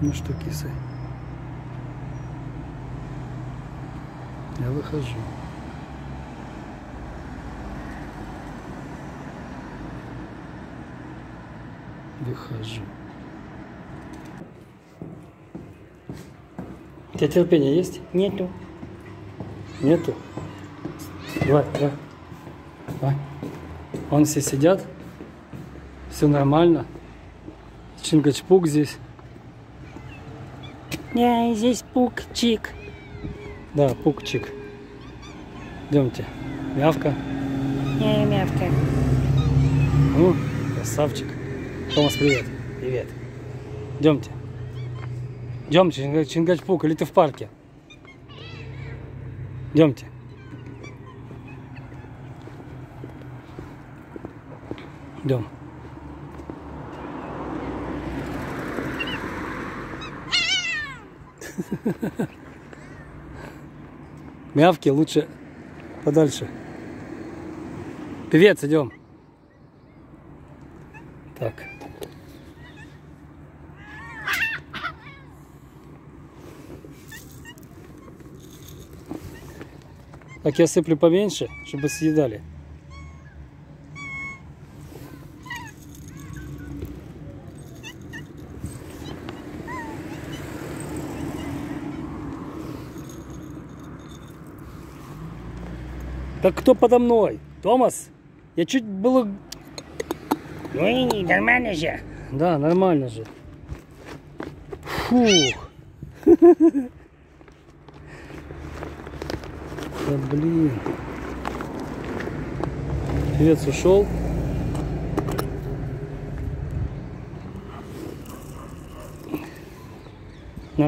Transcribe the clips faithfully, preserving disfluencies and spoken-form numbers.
Ну что, кисы? Я выхожу. Выхожу. У тебя терпения есть? Нету. Нету? Давай, давай. Давай. Вон все сидят. Все нормально. Чингачпук здесь. Я здесь пук-чик. Да, пук-чик. Идемте. Мявка. Я мявка. Ну, красавчик. Томас, привет. Привет. Идемте. Идемте, Чингачпук, или ты в парке? Идемте. Идем. Мявки лучше подальше. Певец, идем. Так. Так, я сыплю поменьше, чтобы съедали. Так кто подо мной? Томас? Я чуть было... Ой, нормально же. Да, нормально же. Фух. Да блин. Певец ушел. На.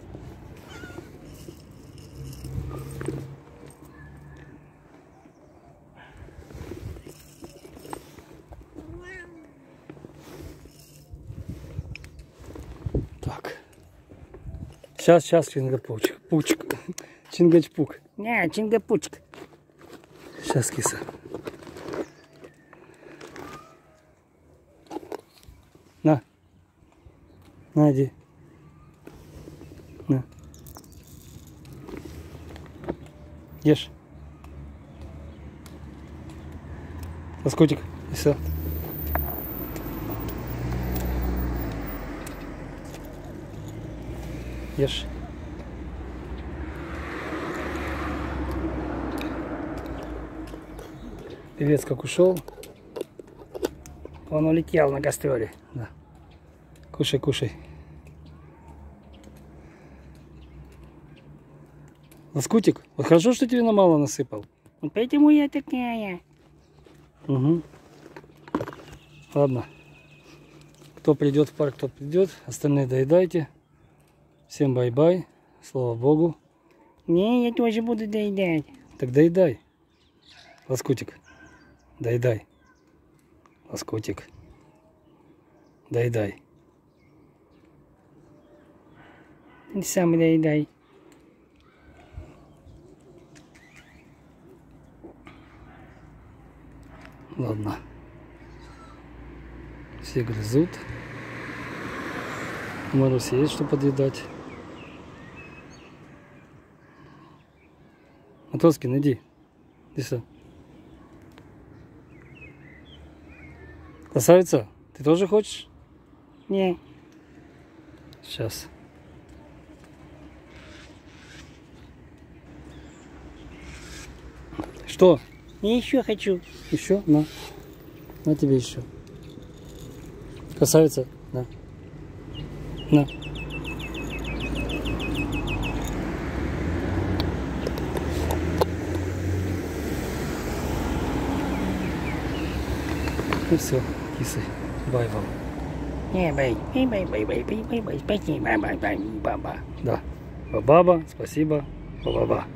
Так. Сейчас, сейчас, Чингачпук. Пучк. Чингачпук. Не, чингапучк. Сейчас, киса. На. На, иди. На. Ешь. Лоскутик. И все. Ешь. Певец как ушел. Он улетел на гастроли. Да. Кушай, кушай. Лоскутик, вот хорошо, что тебе на мало насыпал. Вот поэтому я такая. Угу. Ладно. Кто придет в парк, тот придет. Остальные доедайте. Всем бай-бай. Слава Богу. Не, я тоже буду доедать. Так доедай. Лоскутик. Доедай. Лоскутик. Доедай. Ты сам доедай. Ладно. Все грызут. У Маруси есть что подъедать. Матроскин, иди. Иди сюда. Красавица, ты тоже хочешь? Не. Сейчас. Что? Я еще хочу. Еще? На. На тебе еще. Красавица. На. На. Ну все, кисы. Бай вам. Не, бай. Бай, бай, бай, бай, бай, бай, бай. Спасибо, бай, бай, бай, баба. Да. Баба, спасибо. Баба.